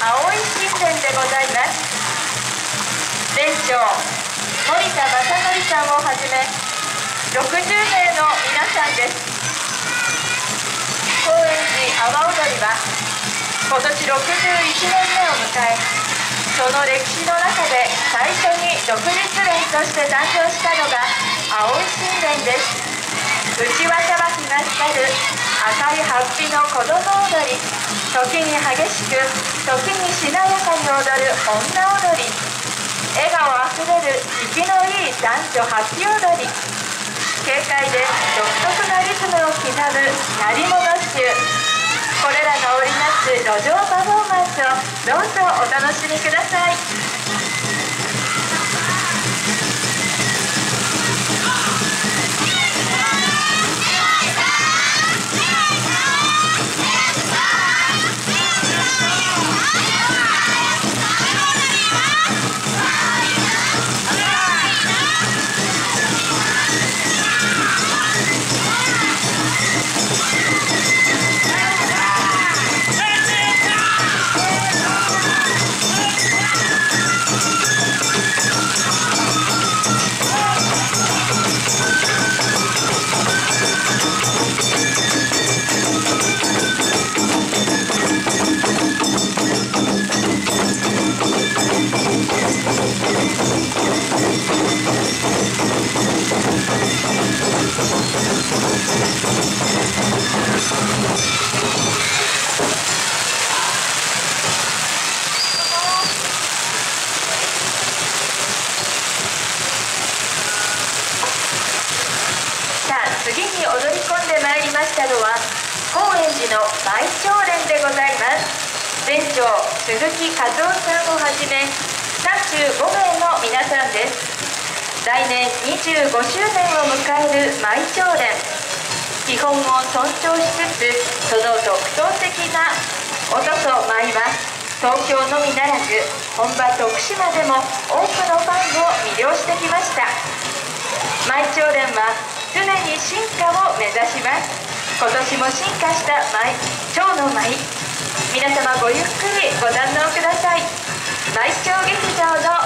青い神殿でございます。店長森田正則さんをはじめ60名の皆さんです。高円寺阿波踊りは今年61年目を迎え、その歴史の中で最初に独立連として誕生したのが青い神殿です。うちわさばきが光る赤いハッピの子供踊り、時に激しく時にしなやかに踊る女踊り、笑顔あふれる息のいい男女ハッピ踊り、軽快で独特なリズムを刻む鳴り物集、これらが織りなす路上パフォーマンスをどうぞお楽しみください。次に踊り込んでまいりましたのは高円寺の舞長連でございます。店長鈴木和夫さんをはじめ35名の皆さんです。来年25周年を迎える舞長連、基本を尊重しつつ、その独創的な音と舞は東京のみならず本場徳島でも多くのファンを魅了してきました。舞長連は常に進化を目指します。今年も進化した蝶の舞、皆様ごゆっくりご堪能ください。舞長劇場の